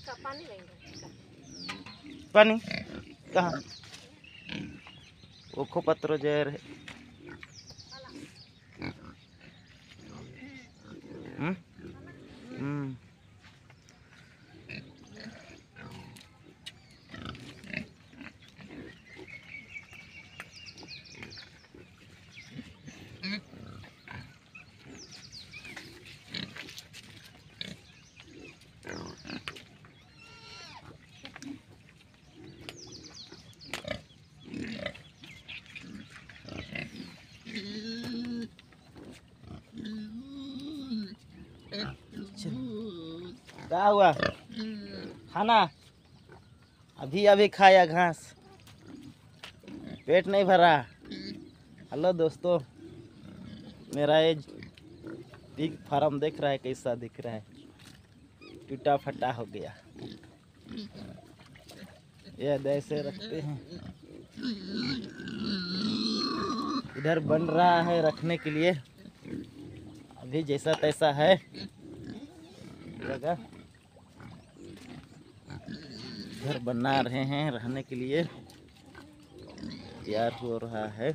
पानी कहाँ वो खो पत्रो जहर है। क्या हुआ खाना अभी अभी खाया घास पेट नहीं भरा। हेलो दोस्तों, मेरा ये पिग फार्म देख रहा है कैसा दिख रहा है, टूटा फटा हो गया। ये ऐसे रखते हैं, इधर बन रहा है रखने के लिए। अभी जैसा तैसा है जगह, घर बना रहे हैं रहने के लिए, तैयार हो रहा है।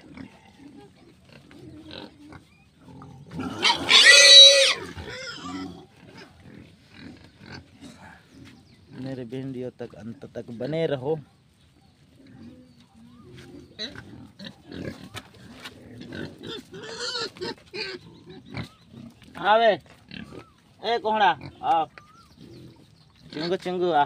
मेरे वीडियो तक अंत तक बने रहो। आवे ए कोहड़ा आ चिंगू चिंगू आ।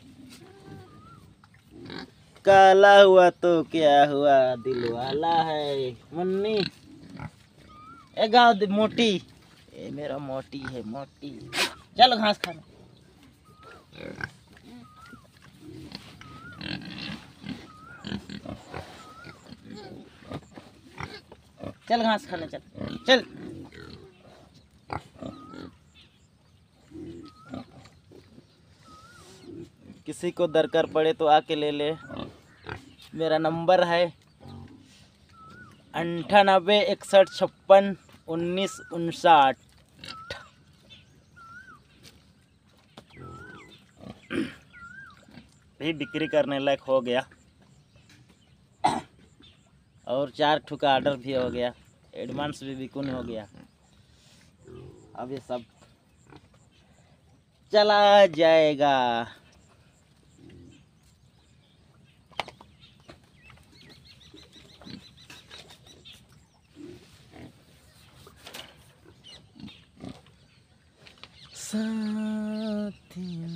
काला हुआ तो क्या हुआ, दिल वाला है मुन्नी। ए गाँव मोटी, ए मेरा मोटी है मोटी। चलो घास खाने। चल घास खाने चल चल। किसी को दरकार पड़े तो आके ले ले। मेरा नंबर है 9861561959। भी बिक्री करने लायक हो गया और 4 ठू का ऑर्डर भी हो गया, एडवांस भी बिकुन हो गया। अब ये सब चला जाएगा। साथियों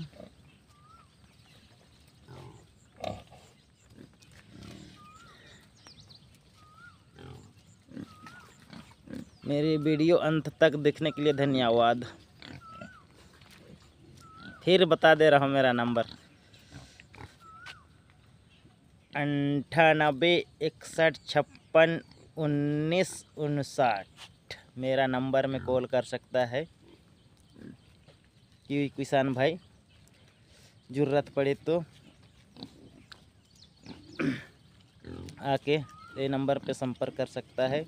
मेरी वीडियो अंत तक देखने के लिए धन्यवाद। फिर बता दे रहा हूँ मेरा नंबर 9861561959। मेरा नंबर में कॉल कर सकता है। कि किसान भाई ज़रूरत पड़े तो आके ये नंबर पे संपर्क कर सकता है।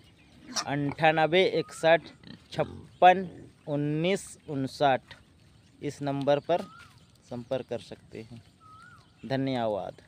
9861561959 इस नंबर पर संपर्क कर सकते हैं। धन्यवाद।